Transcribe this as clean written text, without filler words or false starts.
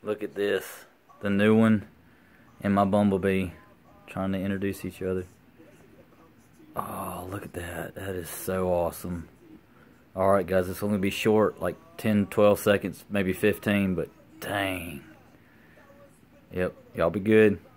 Look at this. The new one and my Bumblebee trying to introduce each other. Oh, look at that. That is so awesome. Alright guys, it's only be short, like 10, 12 seconds, maybe 15, but dang. Yep, y'all be good.